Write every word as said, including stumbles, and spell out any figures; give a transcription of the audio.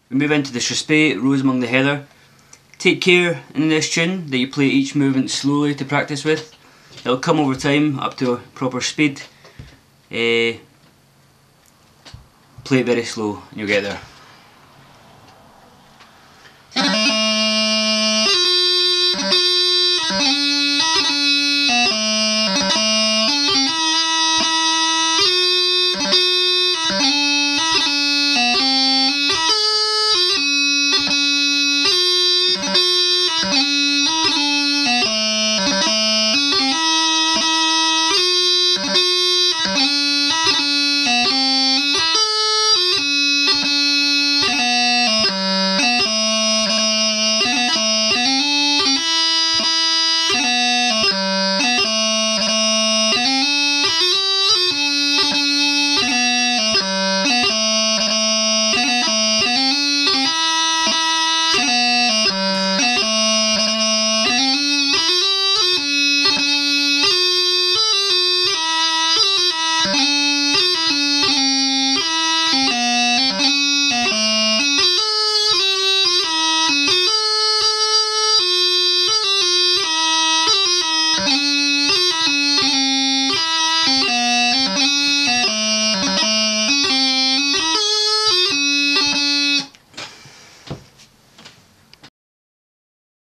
We move into the Suspect, Rose Among the Heather. Take care in this tune that you play each movement slowly to practice with. It'll come over time up to a proper speed. Uh, play it very slow and you'll get there.